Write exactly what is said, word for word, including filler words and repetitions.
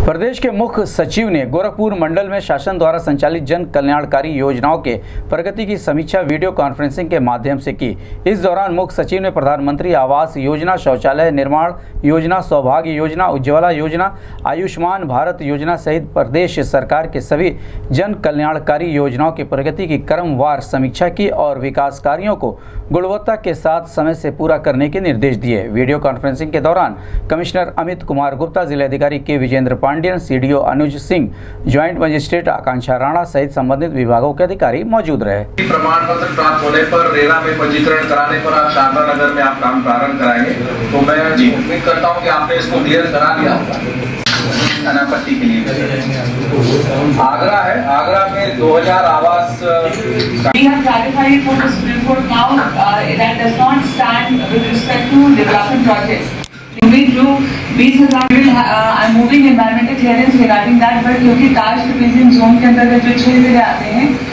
प्रदेश के मुख्य सचिव ने गोरखपुर मंडल में शासन द्वारा संचालित जन कल्याणकारी योजनाओं के प्रगति की समीक्षा वीडियो कॉन्फ्रेंसिंग के माध्यम से की। इस दौरान मुख्य सचिव ने प्रधानमंत्री आवास योजना, शौचालय निर्माण योजना, सौभाग्य योजना, उज्ज्वला योजना, आयुष्मान भारत योजना सहित प्रदेश सरकार के सभी जन कल्याणकारी योजनाओं की प्रगति की क्रमवार समीक्षा की और विकास कार्यों को गुणवत्ता के साथ समय से पूरा करने के निर्देश दिए। वीडियो कॉन्फ्रेंसिंग के दौरान कमिश्नर अमित कुमार गुप्ता, जिलाधिकारी के Vijendra Pandian, CDO Anuj Singh, joint magistrate Akanksha Rana सहित संबंधित विभागों के अधिकारी मौजूद रहे। प्रमाण पत्र प्राप्त होने पर रेरा में पंजीकरण कराने पर आप शारदा नगर में आप काम प्रारंभ कराएंगे, तो मैं जी उम्मीद करता हूँ कि आपने इसको क्लियर करा लिया होगा। अनापत्ति के लिए आगरा है, आगरा में दो हज़ार आवास We have clarified for the Supreme Court now uh, that does not stand with respect to development projects. We do बीस हजार I'm moving environmental clearance regarding that, but क्योंकि कास्ट डिवीजन जोन के अंतर्गत जो छह जिले आते हैं